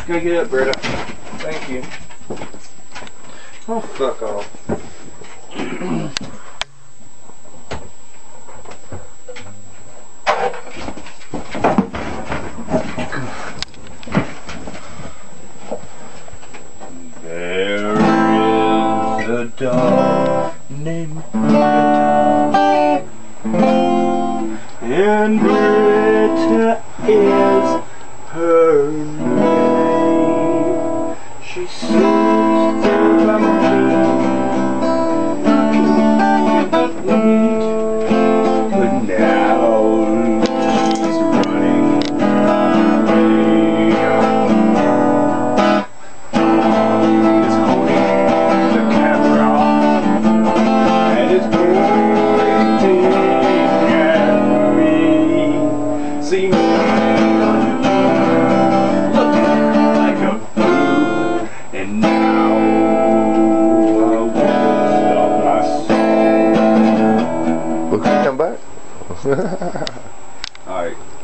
Go get up, Britta. Thank you. Oh, fuck off. There is a dog named Britta, and Britta is her name. She sits there by my feet, but now she's running away. Is holding the camera and is pointing at me. See me looking like a fool, and now I won't stop my song. Well, can you come back? Alright.